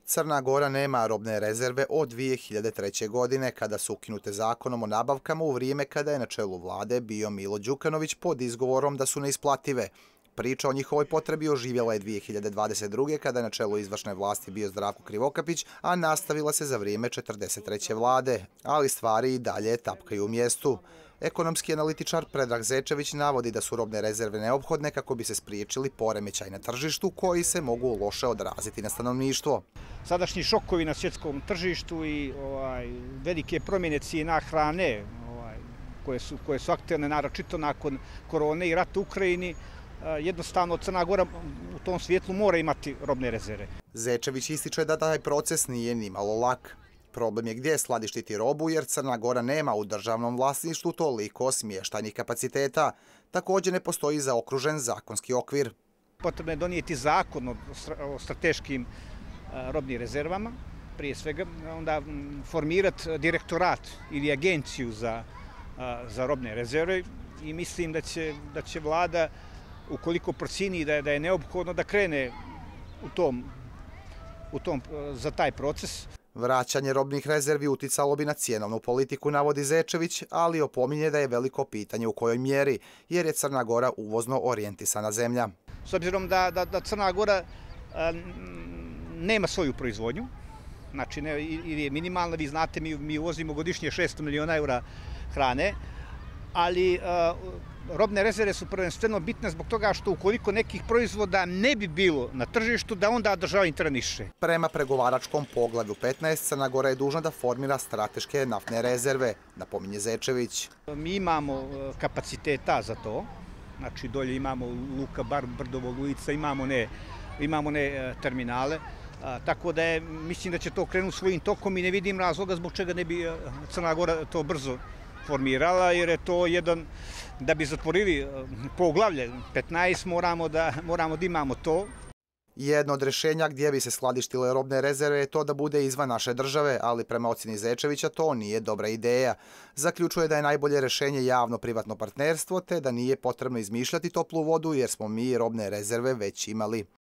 Crna Gora nema robne rezerve od 2003. godine, kada su ukinute zakonom o nabavkama u vrijeme kada je na čelu vlade bio Milo Đukanović pod izgovorom da su neisplative. Priča o njihovoj potrebi oživjela je 2022. kada je na čelu izvršne vlasti bio Zdravko Krivokapić, a nastavila se za vrijeme 43. vlade, ali stvari i dalje tapkaju u mjestu. Ekonomski analitičar Predrag Zečević navodi da su robne rezerve neophodne kako bi se spriječili poremećaj na tržištu koji se mogu loše odraziti na stanovništvo. Sadašnji šokovi na svjetskom tržištu i velike promjene cijena hrane koje su aktuelne naročito nakon korone i rata u Ukrajini, jednostavno Crna Gora u tom svijetlu mora imati robne rezerve. Zečević ističe da taj proces nije ni malo lak. Problem je gdje skladištiti robu jer Crna Gora nema u državnom vlasništvu toliko smještajnih kapaciteta. Također ne postoji zaokružen zakonski okvir. Potrebno je donijeti zakon o strateškim robnim rezervama, prije svega, onda formirati direktorat ili agenciju za robne rezerve i mislim da će vlada, ukoliko procjeni da je neophodno, da krene za taj proces. Vraćanje robnih rezervi uticalo bi na cjenovnu politiku, navodi Zečević, ali opominje da je veliko pitanje u kojoj mjeri, jer je Crna Gora uvozno orijentisana zemlja. S obzirom da Crna Gora nema svoju proizvodnju, znači ili je minimalna, vi znate, mi uvozimo godišnje 600 miliona eura hrane, ali robne rezerve su prvenstveno bitne zbog toga što ukoliko nekih proizvoda ne bi bilo na tržištu, da onda država interveniše. Prema pregovaračkom poglavlju 15, Crna Gora je dužna da formira strateške naftne rezerve, napominje Zečević. Mi imamo kapaciteta za to, znači dolje imamo Luka Bar, Brdovo, Lujica, imamo terminale, tako da mislim da će to krenuti svojim tokom i ne vidim razloga zbog čega ne bi Crna Gora to brzo formirala, jer je to da bi zatvorili poglavlje 15, moramo da imamo to. Jedno od rješenja gdje bi se skladištile robne rezerve je to da bude izvan naše države, ali prema ocjeni Zečevića to nije dobra ideja. Zaključuje da je najbolje rješenje javno-privatno partnerstvo, te da nije potrebno izmišljati toplu vodu jer smo mi robne rezerve već imali.